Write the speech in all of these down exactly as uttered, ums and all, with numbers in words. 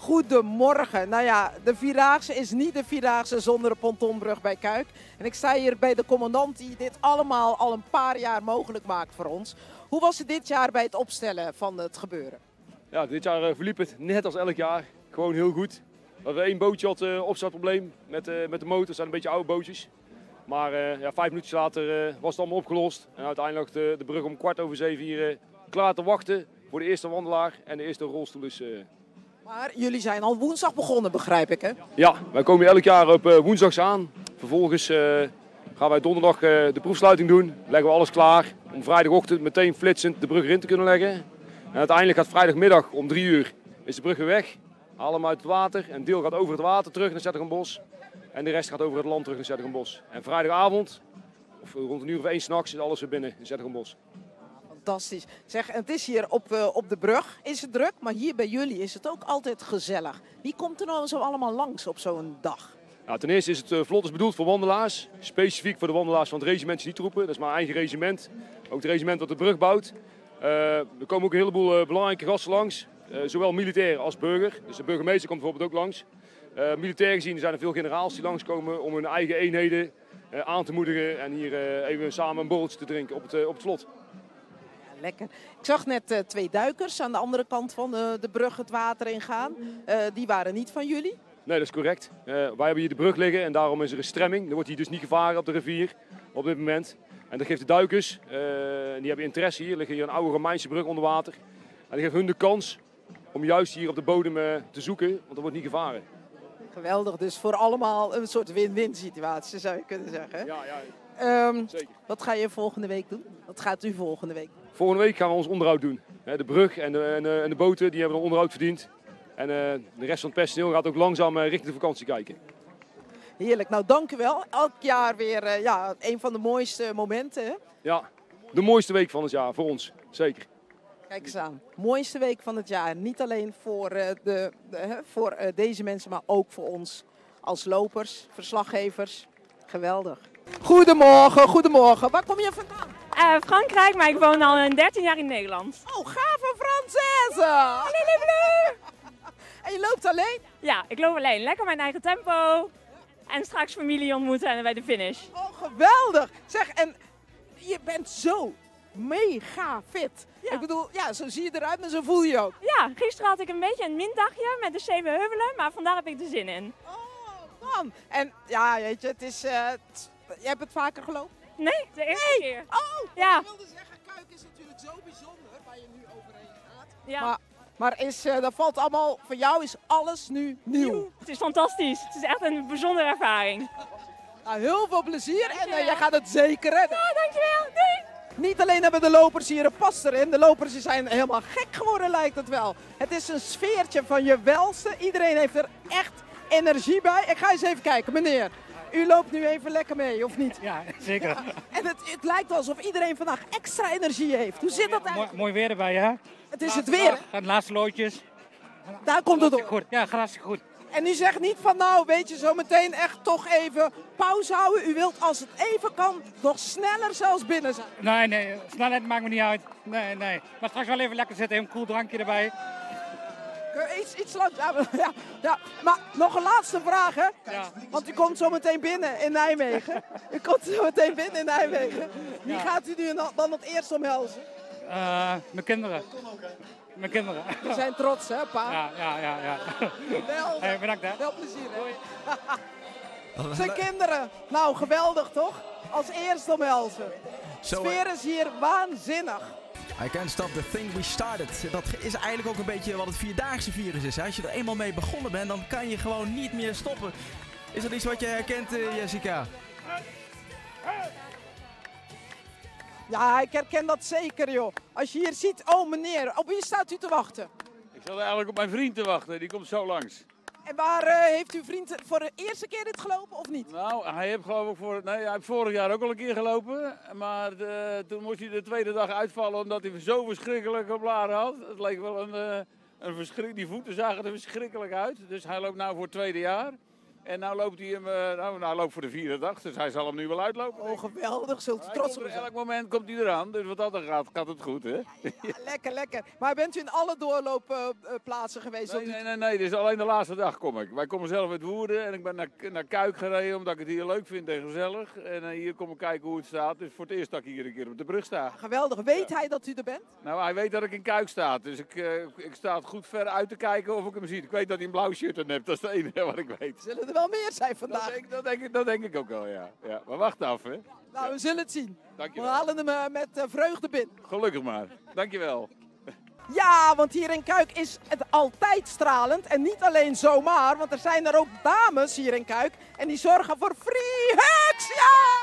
Goedemorgen. Nou ja, de Vierdaagse is niet de Vierdaagse zonder de pontonbrug bij Kuik. En ik sta hier bij de commandant die dit allemaal al een paar jaar mogelijk maakt voor ons. Hoe was het dit jaar bij het opstellen van het gebeuren? Ja, dit jaar uh, verliep het net als elk jaar. Gewoon heel goed. We hadden één bootje had uh, opstartprobleem met, uh, met de motor. Het zijn een beetje oude bootjes. Maar uh, ja, vijf minuutjes later uh, was het allemaal opgelost. En uiteindelijk de, de brug om kwart over zeven hier uh, klaar te wachten voor de eerste wandelaar en de eerste rolstoel is... Uh... Maar jullie zijn al woensdag begonnen, begrijp ik, hè? Ja, wij komen hier elk jaar op uh, woensdags aan. Vervolgens uh, gaan wij donderdag uh, de proefsluiting doen. Leggen we alles klaar om vrijdagochtend meteen flitsend de brug erin te kunnen leggen. En uiteindelijk gaat vrijdagmiddag om drie uur is de brug weer weg. Halen hem uit het water. Een deel gaat over het water terug naar Zettergenbos. En de rest gaat over het land terug naar Zettergenbos. En vrijdagavond, of rond een uur of één s'nachts, is alles weer binnen in Zettergenbos. Fantastisch. Zeg, het is hier op, uh, op de brug, is het druk, maar hier bij jullie is het ook altijd gezellig. Wie komt er nou zo allemaal langs op zo'n dag? Nou, ten eerste is het uh, vlot is bedoeld voor wandelaars. Specifiek voor de wandelaars van het regiment Snietroepen. Dat is mijn eigen regiment. Ook het regiment dat de brug bouwt. Uh, er komen ook een heleboel uh, belangrijke gasten langs. Uh, zowel militair als burger. Dus de burgemeester komt bijvoorbeeld ook langs. Uh, militair gezien zijn er veel generaals die langskomen om hun eigen eenheden uh, aan te moedigen. En hier uh, even samen een borreltje te drinken op het, uh, op het vlot. Lekker. Ik zag net uh, twee duikers aan de andere kant van de, de brug het water ingaan. Uh, die waren niet van jullie? Nee, dat is correct. Uh, wij hebben hier de brug liggen en daarom is er een stremming. Er wordt hier dus niet gevaren op de rivier op dit moment. En dat geeft de duikers, uh, die hebben interesse hier, liggen hier een oude Romeinse brug onder water. En dat geeft hun de kans om juist hier op de bodem uh, te zoeken, want er wordt niet gevaren. Geweldig, dus voor allemaal een soort win-win situatie zou je kunnen zeggen. Ja, ja. Um, Zeker. Wat ga je volgende week doen? Wat gaat u volgende week doen? Volgende week gaan we ons onderhoud doen. De brug en de, en de, en de boten die hebben een onderhoud verdiend. En uh, de rest van het personeel gaat ook langzaam uh, richting de vakantie kijken. Heerlijk, nou dank u wel. Elk jaar weer uh, ja, een van de mooiste momenten. Hè? Ja, de mooiste week van het jaar voor ons, zeker. Kijk eens aan, mooiste week van het jaar. Niet alleen voor, uh, de, de, uh, voor uh, deze mensen, maar ook voor ons als lopers, verslaggevers. Geweldig. Goedemorgen, goedemorgen. Waar kom je vandaan? Uh, Frankrijk, maar ik woon al dertien jaar in Nederland. Oh, gave Française! En je loopt alleen? Ja, ik loop alleen. Lekker mijn eigen tempo. En straks familie ontmoeten bij de finish. Oh, geweldig! Zeg, en je bent zo mega fit. Ja. Ik bedoel, ja, zo zie je eruit en zo voel je je ook. Ja, gisteren had ik een beetje een mindagje met de zeven heuvelen, maar vandaar heb ik er zin in. Oh, man. En ja, weet je, het is... Uh, t- je hebt het vaker gelopen? Nee, de eerste Nee. keer. Oh, Ja. ik wilde zeggen, Kuik is natuurlijk zo bijzonder waar je nu overheen gaat. Ja. Maar, maar is, uh, dat valt allemaal, voor jou is alles nu nieuw. Nieuw. Het is fantastisch. Het is echt een bijzondere ervaring. Nou, heel veel plezier en uh, Dankjewel. jij gaat het zeker redden. Ja, dankjewel. Doei. Niet alleen hebben de lopers hier een pas erin, de lopers die zijn helemaal gek geworden lijkt het wel. Het is een sfeertje van je welste. Iedereen heeft er echt energie bij. Ik ga eens even kijken, meneer. U loopt nu even lekker mee, of niet? Ja, zeker. Ja. En het, het lijkt alsof iedereen vandaag extra energie heeft. Hoe zit dat Mooi, eigenlijk? mooi weer erbij, hè? Het is het weer. Gaan de laatste loodjes. Daar komt het Hartstikke op. goed. Ja, gaat hartstikke goed. En u zegt niet van nou, weet je, zo meteen echt toch even pauze houden. U wilt als het even kan nog sneller zelfs binnen zijn. Nee, nee, snelheid maakt me niet uit. Nee, nee. Maar straks wel even lekker zitten, een koel drankje erbij. Iets, iets langs. Ja, ja, ja, maar nog een laatste vraag, hè? Ja. Want u komt zo meteen binnen in Nijmegen. U komt zo meteen binnen in Nijmegen. Wie Ja. gaat u nu dan het eerst omhelzen? Uh, mijn kinderen. Mijn kinderen. We zijn trots, hè, pa? Ja, ja, ja. ja. Wel, Hey, bedankt, hè. wel plezier, hè? Zijn kinderen. Nou, geweldig, toch? Als eerst omhelzen. De Zo, sfeer is hier waanzinnig. I can't stop the thing we started. Dat is eigenlijk ook een beetje wat het vierdaagse virus is. Hè? Als je er eenmaal mee begonnen bent, dan kan je gewoon niet meer stoppen. Is dat iets wat je herkent, uh, Jessica? Ja, ik herken dat zeker, joh. Als je hier ziet, oh meneer, op wie staat u te wachten? Ik zat eigenlijk op mijn vriend te wachten, die komt zo langs. En waar uh, heeft uw vriend voor de eerste keer dit gelopen of niet? Nou, hij heeft geloof ik voor, nee, hij heeft vorig jaar ook al een keer gelopen. Maar de, toen moest hij de tweede dag uitvallen omdat hij zo verschrikkelijke blaren had. Het leek wel een, uh, een verschrik, die voeten zagen er verschrikkelijk uit. Dus hij loopt nu voor het tweede jaar. En nou loopt hij hem, uh, nou, nou loopt voor de vierde dag, dus hij zal hem nu wel uitlopen. Oh, geweldig. Zult u Hij trots komt op er, zijn. elk moment komt hij eraan, dus wat dat dan gaat, gaat het goed, hè? Ja, lekker, lekker. Maar bent u in alle doorloopplaatsen geweest? Nee, nee, nee, nee, dit is alleen de laatste dag kom ik. Wij komen zelf uit Woerden en ik ben naar, naar Kuik gereden omdat ik het hier leuk vind en gezellig. En uh, hier kom ik kijken hoe het staat. Dus voor het eerst dat ik hier een keer op de brug sta. Geweldig. Weet hij dat u er bent? Nou, hij weet dat ik in Kuik sta, dus ik, uh, ik sta het goed ver uit te kijken of ik hem zie. Ik weet dat hij een blauw shirt aan heeft, dat is het enige wat ik weet. Zullen er wel meer zijn Dat vandaag? denk, dat, denk ik, dat denk ik ook wel, ja. ja. Maar wacht af, hè. Nou, we zullen het zien. We Dankjewel. halen hem uh, met uh, vreugde binnen. Gelukkig maar. Dankjewel. Ja, want hier in Kuik is het altijd stralend. En niet alleen zomaar, want er zijn er ook dames hier in Kuik. En die zorgen voor free hugs. Ja!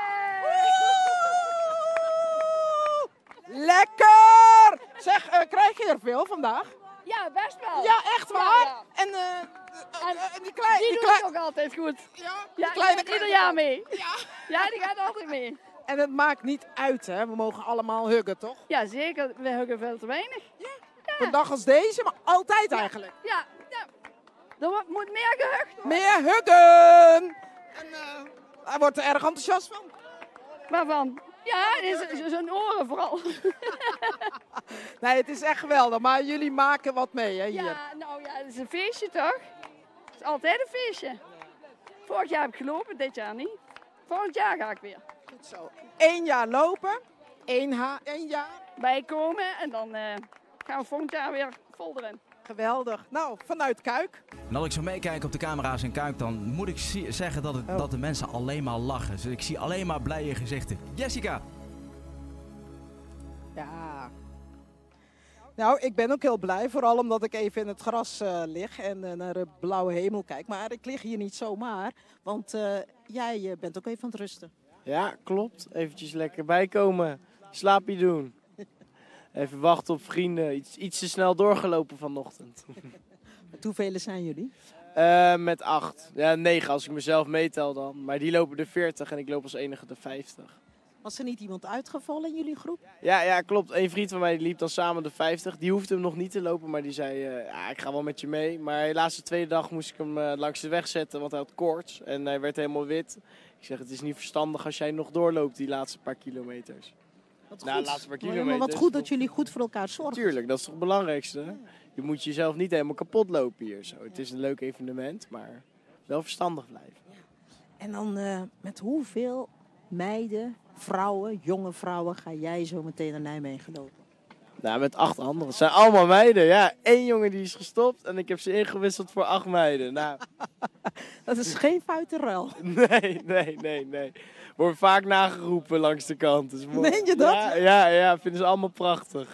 Woe! Lekker! Zeg, uh, krijg je er veel vandaag? Ja, best wel. Ja, echt waar? Ja, ja. En, uh, uh, En uh, die kleine... Die Die doet klei- het ook altijd goed. Ja, die Ja, die kleine gaat ieder jaar mee. Ja. Ja, die gaat altijd mee. En het maakt niet uit, hè? We mogen allemaal huggen, toch? Ja, zeker. We huggen veel te weinig. Op een dag als deze, maar altijd eigenlijk. Ja, ja. Er wordt- moet meer gehuggd worden. Meer huggen! En uh, hij wordt er erg enthousiast van. Waarvan? Ja, het is zijn oren vooral. Nee, het is echt geweldig. Maar jullie maken wat mee, hè, hier. Ja, nou ja, het is een feestje toch? Het is altijd een feestje. Vorig jaar heb ik gelopen, dit jaar niet. Volgend jaar ga ik weer. Goed zo. Eén jaar lopen. Eén, ha- één jaar. Bijkomen en dan uh, gaan we volgend jaar weer vol erin. Geweldig. Nou, vanuit Kuik. En als ik zo meekijk op de camera's in Kuik, dan moet ik zie- zeggen dat, het, Oh. dat de mensen alleen maar lachen. Dus ik zie alleen maar blije gezichten. Jessica! Ja. Nou, ik ben ook heel blij. Vooral omdat ik even in het gras uh, lig en uh, naar de blauwe hemel kijk. Maar ik lig hier niet zomaar. Want uh, jij uh, bent ook even aan het rusten. Ja, klopt. Eventjes lekker bijkomen. Slaapje doen. Even wachten op vrienden. Iets, iets te snel doorgelopen vanochtend. Met hoeveel zijn jullie? Uh, met acht. Ja, negen als ik mezelf meetel dan. Maar die lopen de veertig en ik loop als enige de vijftig. Was er niet iemand uitgevallen in jullie groep? Ja, ja, klopt. Een vriend van mij die liep dan samen de vijftig. Die hoefde hem nog niet te lopen, maar die zei... Uh, ja, ik ga wel met je mee. Maar helaas de tweede dag moest ik hem uh, langs de weg zetten, want hij had koorts. En hij werd helemaal wit. Ik zeg, het is niet verstandig als jij nog doorloopt die laatste paar kilometers. Wat Nou, goed. de laatste paar Maar kilometers. wat goed dat jullie goed voor elkaar zorgen. Tuurlijk, dat is toch het belangrijkste. Hè? Je moet jezelf niet helemaal kapot lopen hier. Zo. Het is een leuk evenement, maar wel verstandig blijven. En dan uh, met hoeveel meiden, vrouwen, jonge vrouwen ga jij zo meteen naar Nijmegen lopen? Nou, met acht anderen. Het zijn allemaal meiden. Ja, één jongen die is gestopt en ik heb ze ingewisseld voor acht meiden. Nou, Dat is geen foute ruil. nee, nee, nee, nee. Wordt vaak nageroepen langs de kant. Dus mooi. Meen je dat? Ja, ja, ja, vinden ze allemaal prachtig.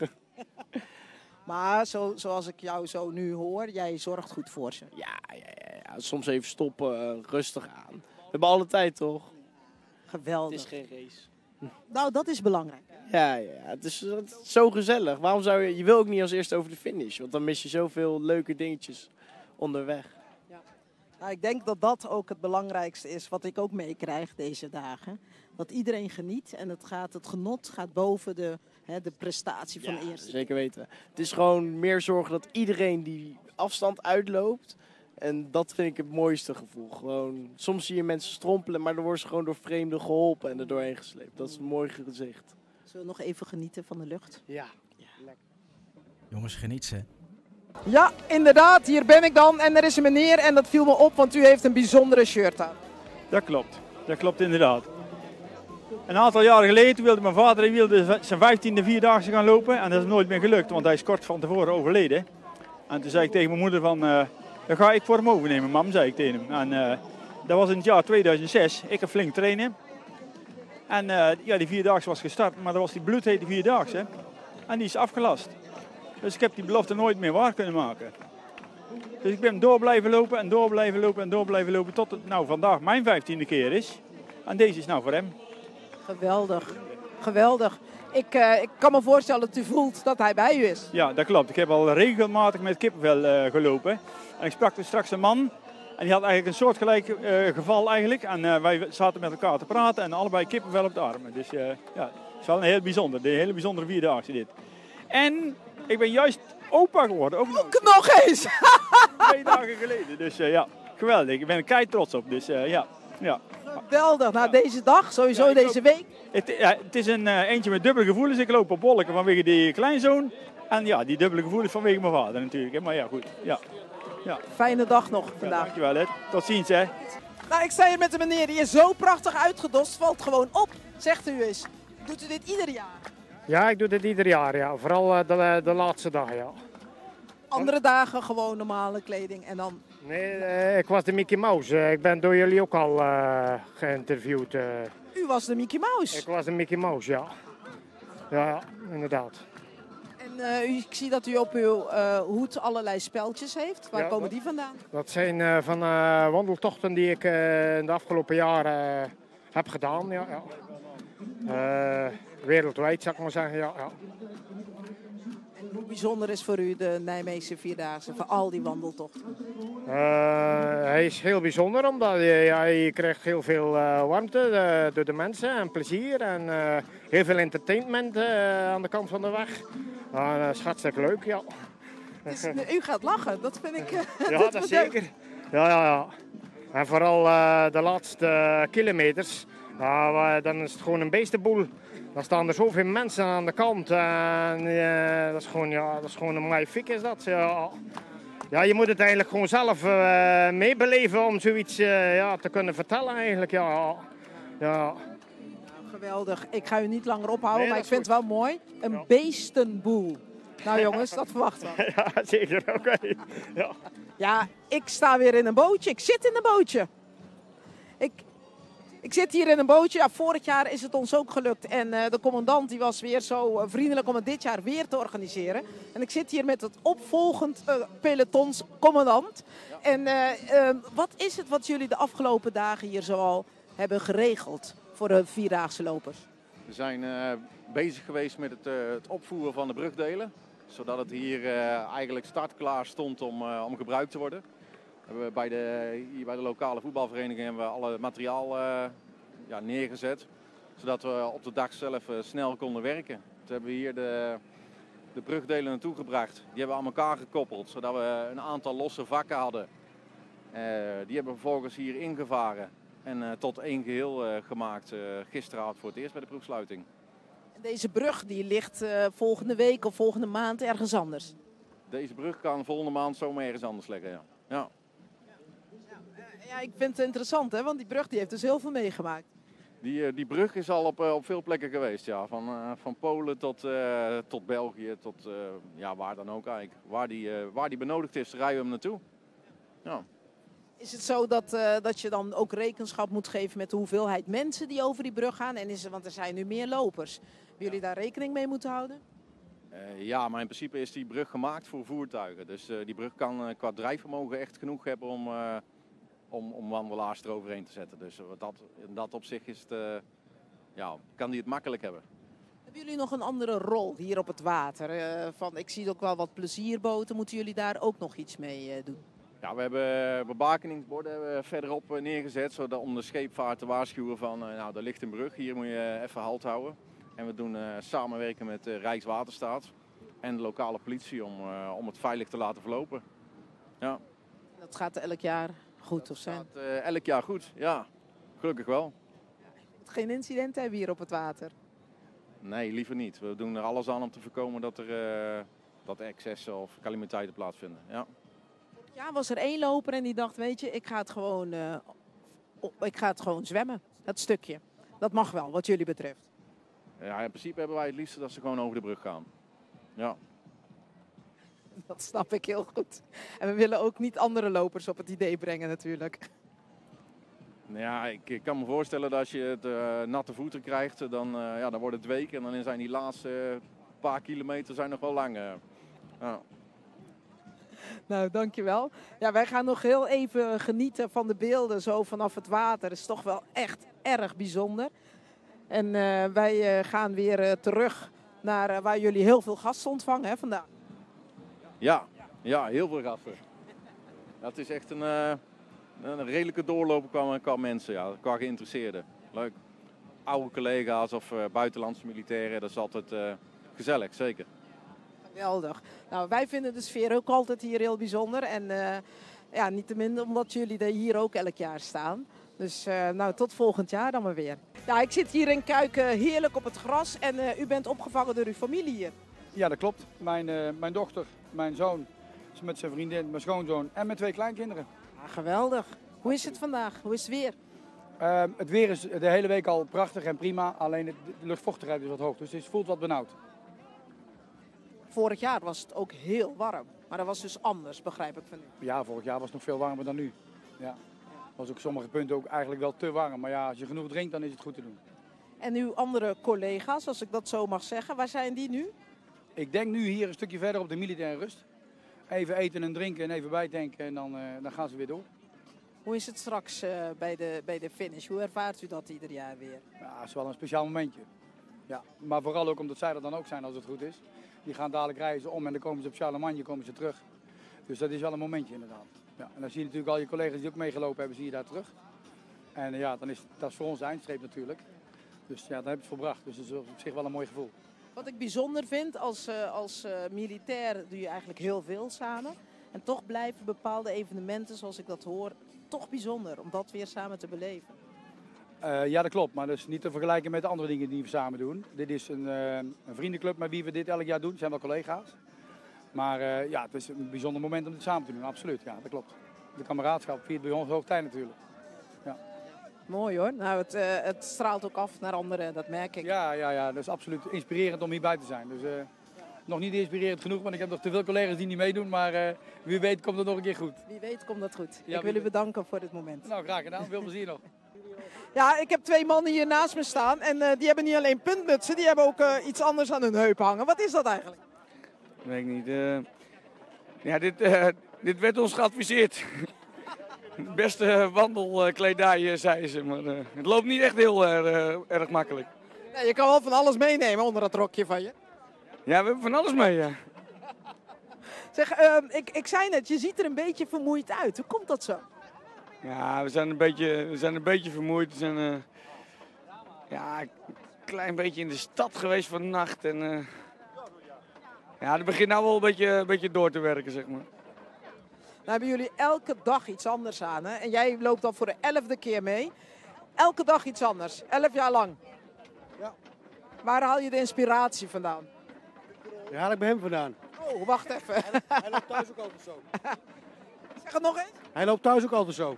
Maar zo, zoals ik jou zo nu hoor, jij zorgt goed voor ze. Ja, ja, ja, ja. Soms even stoppen, uh, rustig aan. We hebben alle tijd, toch? Geweldig. Het is geen race. Nou, dat is belangrijk. Ja, ja, het is, het is zo gezellig. Waarom zou je... Je wil ook niet als eerste over de finish. Want dan mis je zoveel leuke dingetjes onderweg. Nou, ik denk dat dat ook het belangrijkste is wat ik ook meekrijg deze dagen. Dat iedereen geniet en het, gaat, het genot gaat boven de, hè, de prestatie van Ja, de eerste. zeker weten. Het is gewoon meer zorgen dat iedereen die afstand uitloopt. En dat vind ik het mooiste gevoel. Gewoon, soms zie je mensen strompelen, maar dan worden ze gewoon door vreemden geholpen en er doorheen gesleept. Dat is een mooi gezicht. Zullen we nog even genieten van de lucht? Ja. Jongens, geniet ze. Ja, inderdaad. Hier ben ik dan. En er is een meneer en dat viel me op, want u heeft een bijzondere shirt aan. Dat klopt. Dat klopt inderdaad. Een aantal jaren geleden wilde mijn vader hij wilde zijn vijftiende vierdaagse gaan lopen. En dat is nooit meer gelukt, want hij is kort van tevoren overleden. En toen zei ik tegen mijn moeder van, uh, dat ga ik voor hem overnemen, mam, zei ik tegen hem. En uh, dat was in het jaar tweeduizend zes. Ik heb flink trainen. En uh, ja, die vierdaagse was gestart, maar dat was die bloedhete vierdaagse. En die is afgelast. Dus ik heb die belofte nooit meer waar kunnen maken. Dus ik ben door blijven lopen en door blijven lopen en door blijven lopen tot het nou vandaag mijn vijftiende keer is. En deze is nou voor hem. Geweldig. Geweldig. Ik, uh, ik kan me voorstellen dat u voelt dat hij bij u is. Ja, dat klopt. Ik heb al regelmatig met kippenvel uh, gelopen. En ik sprak er straks een man. En die had eigenlijk een soortgelijk uh, geval eigenlijk. En uh, wij zaten met elkaar te praten en allebei kippenvel op de armen. Dus uh, ja, het is wel een heel bijzonder. Een hele bijzondere vierdaagse dit. En ik ben juist opa geworden. Ook nog, Ook nog eens! twee dagen geleden. Dus uh, ja. geweldig. Ik ben er kei trots op. Dus uh, ja. ja. Geweldig. Nou, deze dag, sowieso Ja, deze week. Het, ja, het is een uh, eentje met dubbele gevoelens. Ik loop op wolken vanwege die kleinzoon. En ja, die dubbele gevoelens vanwege mijn vader natuurlijk. Hè. Maar ja, goed. Ja. Ja. Fijne dag nog Ja, vandaag. dankjewel. Hè. Tot ziens. Hè. Nou, ik sta hier met een meneer die is zo prachtig uitgedost. Valt gewoon op. Zegt u eens. Doet u dit ieder jaar? Ja, ik doe dit ieder jaar, ja. Vooral uh, de, de laatste dag, ja. Andere dagen gewoon normale kleding en dan... Nee, uh, ik was de Mickey Mouse. Uh, ik ben door jullie ook al uh, geïnterviewd. Uh. U was de Mickey Mouse? Ik was de Mickey Mouse, ja. Ja, ja inderdaad. En uh, u, ik zie dat u op uw uh, hoed allerlei speltjes heeft. Waar ja, komen dat, die vandaan? Dat zijn uh, van uh, wandeltochten die ik uh, in de afgelopen jaren uh, heb gedaan, ja. ja. Uh, wereldwijd, zou ik maar zeggen, ja. ja. En hoe bijzonder is voor u de Nijmeegse Vierdaagse, voor al die wandeltochten? Uh, hij is heel bijzonder, omdat je, ja, je krijgt heel veel uh, warmte uh, door de mensen en plezier. En uh, heel veel entertainment uh, aan de kant van de weg. Uh, dat is hartstikke leuk, ja. Dus, u gaat lachen, dat vind ik... Uh, ja, dat, dat zeker. Ja, ja, ja. En vooral uh, de laatste kilometers, uh, dan is het gewoon een beestenboel. Dan staan er zoveel mensen aan de kant en uh, dat is gewoon, ja, dat is gewoon een magnifiek is dat. Ja. Ja, je moet het eigenlijk gewoon zelf uh, meebeleven om zoiets uh, ja, te kunnen vertellen eigenlijk. Ja. Ja. Geweldig. Ik ga u niet langer ophouden, Nee, maar ik is vind goed. het wel mooi. Een Ja. beestenboel. Nou jongens, dat verwacht wel. Ja, zeker. Oké. Okay. Ja. Ja, ik sta weer in een bootje. Ik zit in een bootje. Ik, ik zit hier in een bootje. Ja, vorig jaar is het ons ook gelukt. En uh, de commandant die was weer zo uh, vriendelijk om het dit jaar weer te organiseren. En ik zit hier met het opvolgend uh, pelotons commandant. Ja. En uh, uh, wat is het wat jullie de afgelopen dagen hier zoal hebben geregeld voor de Vierdaagse lopers? We zijn uh, bezig geweest met het, uh, het opvoeren van de brugdelen. Zodat het hier uh, eigenlijk startklaar stond om, uh, om gebruikt te worden. We hebben bij de, hier bij de lokale voetbalvereniging hebben we alle materiaal uh, ja, neergezet. Zodat we op de dag zelf uh, snel konden werken. Toen hebben we hier de, de brugdelen naartoe gebracht. Die hebben we aan elkaar gekoppeld. Zodat we een aantal losse vakken hadden. Uh, die hebben we vervolgens hier ingevaren. En uh, tot één geheel uh, gemaakt uh, gisteravond voor het eerst bij de proefsluiting. Deze brug die ligt uh, volgende week of volgende maand ergens anders. Deze brug kan volgende maand zomaar ergens anders liggen, ja. Ja, ja ik vind het interessant, hè? Want die brug die heeft dus heel veel meegemaakt. Die, uh, die brug is al op, uh, op veel plekken geweest, ja. Van, uh, van Polen tot, uh, tot België, tot uh, ja, waar dan ook eigenlijk. Waar die, uh, waar die benodigd is, rijden we hem naartoe. Ja. Is het zo dat, uh, dat je dan ook rekenschap moet geven met de hoeveelheid mensen die over die brug gaan? En is er, want er zijn nu meer lopers. Hebben jullie daar rekening mee moeten houden? Uh, ja, maar in principe is die brug gemaakt voor voertuigen. Dus uh, die brug kan uh, qua drijfvermogen echt genoeg hebben om, uh, om, om wandelaars eroverheen te zetten. Dus uh, dat, in dat opzicht is het, uh, ja, kan die het makkelijk hebben. Hebben jullie nog een andere rol hier op het water? Uh, van, ik zie ook wel wat plezierboten. Moeten jullie daar ook nog iets mee uh, doen? Ja, we hebben bebakeningsborden hebben we verderop neergezet zodat, om de scheepvaart te waarschuwen van uh, nou, daar ligt een brug, hier moet je even halt houden. En we doen uh, samenwerken met uh, Rijkswaterstaat en de lokale politie om, uh, om het veilig te laten verlopen. Ja. Dat gaat elk jaar goed of zijn? Dat gaat uh, elk jaar goed, ja. Gelukkig wel. Geen incidenten hebben hier op het water? Nee, liever niet. We doen er alles aan om te voorkomen dat er, uh, dat er excessen of calamiteiten plaatsvinden. Ja. Ja, was er één loper en die dacht, weet je, ik ga het gewoon, uh, ik ga het gewoon zwemmen. Dat stukje. Dat mag wel, wat jullie betreft. Ja, in principe hebben wij het liefst dat ze gewoon over de brug gaan. Ja. Dat snap ik heel goed. En we willen ook niet andere lopers op het idee brengen natuurlijk. Ja, ik, ik kan me voorstellen dat als je het uh, natte voeten krijgt, dan, uh, ja, dan wordt het week. En dan zijn die laatste uh, paar kilometer zijn nog wel lang. Uh, ja. Nou, dankjewel. Ja, wij gaan nog heel even genieten van de beelden zo vanaf het water. Dat is toch wel echt erg bijzonder. En uh, wij uh, gaan weer uh, terug naar uh, waar jullie heel veel gasten ontvangen hè, vandaag. Ja, ja, heel veel gasten. Ja, het is echt een, uh, een redelijke doorloop qua, qua mensen, ja, qua geïnteresseerden. Leuk. Oude collega's of uh, buitenlandse militairen, dat is altijd uh, gezellig, zeker. Geweldig. Nou, wij vinden de sfeer ook altijd hier heel bijzonder. En uh, Ja, niet te minder omdat jullie er hier ook elk jaar staan. Dus uh, nou, tot volgend jaar dan maar weer. Ja, ik zit hier in Kuik uh, heerlijk op het gras en uh, u bent opgevangen door uw familie hier. Ja, dat klopt. Mijn, uh, mijn dochter, mijn zoon, met zijn vriendin, mijn schoonzoon en mijn twee kleinkinderen. Ja, geweldig. Hoe is het vandaag? Hoe is het weer? Uh, het weer is de hele week al prachtig en prima, alleen de, de luchtvochtigheid is wat hoog, dus het voelt wat benauwd. Vorig jaar was het ook heel warm, maar dat was dus anders, begrijp ik van u. Ja, vorig jaar was het nog veel warmer dan nu. Ja. Was ook sommige punten ook eigenlijk wel te warm, maar ja, als je genoeg drinkt dan is het goed te doen. En uw andere collega's, als ik dat zo mag zeggen, waar zijn die nu? Ik denk nu hier een stukje verder op de militaire rust. Even eten en drinken en even bijtanken en dan, uh, dan gaan ze weer door. Hoe is het straks uh, bij, de, bij de finish? Hoe ervaart u dat ieder jaar weer? Ja, het is wel een speciaal momentje. Ja, maar vooral ook omdat zij er dan ook zijn als het goed is. Die gaan dadelijk reizen om en dan komen ze op Charlemagne, komen ze terug. Dus dat is wel een momentje inderdaad. Ja, en dan zie je natuurlijk al je collega's die ook meegelopen hebben, zie je daar terug. En uh, ja, dan is dat is voor ons de eindstreep natuurlijk. Dus ja, dan heb je het volbracht. Dus dat is op zich wel een mooi gevoel. Wat ik bijzonder vind, als, uh, als uh, militair doe je eigenlijk heel veel samen. En toch blijven bepaalde evenementen, zoals ik dat hoor, toch bijzonder om dat weer samen te beleven. Uh, ja, dat klopt. Maar dat is niet te vergelijken met de andere dingen die we samen doen. Dit is een, uh, een vriendenclub met wie we dit elk jaar doen. Het zijn wel collega's. Maar uh, ja, het is een bijzonder moment om dit samen te doen. Absoluut, ja, dat klopt. De kameraadschap viert bij ons hoogtij natuurlijk. Ja. Mooi hoor. Nou, het, uh, het straalt ook af naar anderen, dat merk ik. Ja, ja, ja, dat is absoluut inspirerend om hierbij te zijn. Dus uh, nog niet inspirerend genoeg, want ik heb nog te veel collega's die niet meedoen. Maar uh, wie weet komt het nog een keer goed. Wie weet komt dat goed. Ja, ik wil u bedanken voor dit moment. Nou, graag gedaan. Veel plezier nog. Ja, ik heb twee mannen hier naast me staan en uh, die hebben niet alleen puntmutsen, die hebben ook uh, iets anders aan hun heup hangen. Wat is dat eigenlijk? Weet ik niet. Uh, ja, dit, uh, dit werd ons geadviseerd. Het beste wandelkledij, zei ze, maar uh, het loopt niet echt heel uh, erg makkelijk. Nee, je kan wel van alles meenemen onder dat rokje van je. Ja, we hebben van alles mee, ja. Zeg, uh, ik, ik zei net, je ziet er een beetje vermoeid uit. Hoe komt dat zo? Ja, we zijn een beetje, we zijn een beetje vermoeid. We zijn uh, ja, een klein beetje in de stad geweest vannacht. En, uh, ja, het begint nou wel een beetje, een beetje door te werken, zeg maar. Nou hebben jullie elke dag iets anders aan, hè? En jij loopt dan voor de elfde keer mee. Elke dag iets anders, elf jaar lang. Ja. Waar haal je de inspiratie vandaan? Die haal ik bij hem vandaan. Oh, wacht even. Hij, hij loopt thuis ook altijd zo. Zeg het nog eens. Hij loopt thuis ook altijd zo.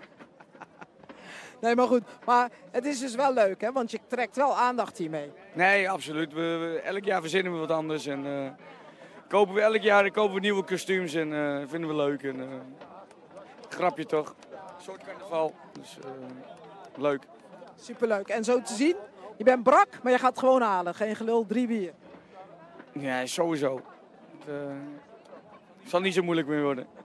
Nee, maar goed. Maar het is dus wel leuk, hè? Want je trekt wel aandacht hiermee. Nee, absoluut. We, we, elk jaar verzinnen we wat anders. En uh, kopen we elk jaar kopen we nieuwe kostuums en uh, vinden we leuk. En, uh, grapje toch? Een soort carnaval. Dus uh, leuk. Superleuk. En zo te zien, je bent brak, maar je gaat het gewoon halen. Geen gelul, drie bier. Ja, sowieso. Het uh, zal niet zo moeilijk meer worden.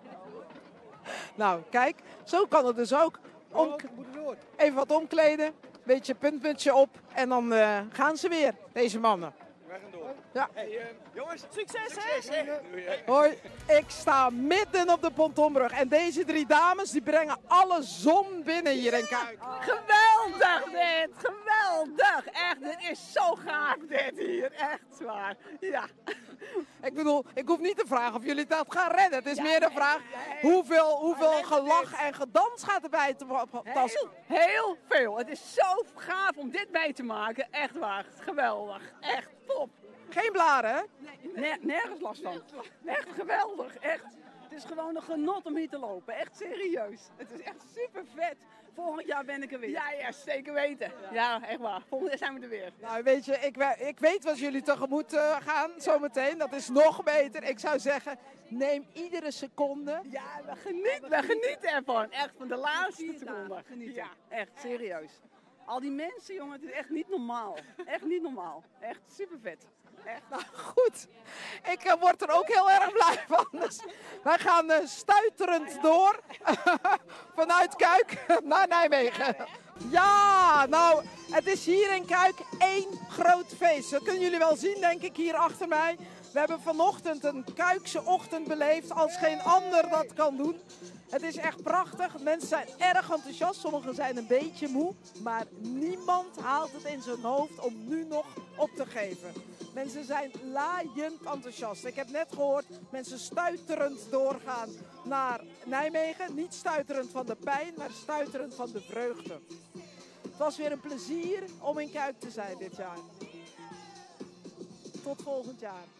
Nou, kijk, zo kan het dus ook. Om... Even wat omkleden, beetje puntmutsje op en dan uh, gaan ze weer, deze mannen. Wij gaan door. Ja. Hey, uh, jongens, succes, succes hè? Hè? Hoi, ik sta midden op de pontonbrug en deze drie dames die brengen alle zon binnen hier in Kuik. Geweldig dit, geweldig. Echt, dit is zo gaaf dit hier, echt waar. Ja. Ik bedoel, ik hoef niet te vragen of jullie dat gaan redden. Het is Ja, meer de nee, vraag nee. hoeveel, hoeveel Alleen gelach dit. en gedans gaat erbij te tasten. Heel, heel veel. Het is zo gaaf om dit mee te maken. Echt waar, geweldig. Echt top. Geen blaren, hè? Nee, nergens last van. Echt geweldig, echt. Het is gewoon een genot om hier te lopen. Echt serieus. Het is echt super vet. Volgend jaar ben ik er weer. Ja, ja, zeker weten. Ja, echt waar. Volgend jaar zijn we er weer. Nou, weet je, ik, we- ik weet wat jullie tegemoet uh, gaan zometeen. Dat is nog beter. Ik zou zeggen, neem iedere seconde. Ja, we genieten, we genieten ervan. Echt van de laatste seconde. Ja, echt serieus. Al die mensen, jongen, het is echt niet normaal. Echt niet normaal. Echt super vet. Echt. Nou, goed. Ik uh, word er ook heel erg blij van. Dus wij gaan uh, stuiterend door vanuit Kuik naar Nijmegen. Ja, nou, het is hier in Kuik één groot feest. Dat kunnen jullie wel zien, denk ik, hier achter mij. We hebben vanochtend een Kuikse ochtend beleefd als geen ander dat kan doen. Het is echt prachtig. Mensen zijn erg enthousiast. Sommigen zijn een beetje moe. Maar niemand haalt het in zijn hoofd om nu nog op te geven. Mensen zijn laaiend enthousiast. Ik heb net gehoord mensen stuiterend doorgaan naar Nijmegen. Niet stuiterend van de pijn, maar stuiterend van de vreugde. Het was weer een plezier om in Kuik te zijn dit jaar. Tot volgend jaar.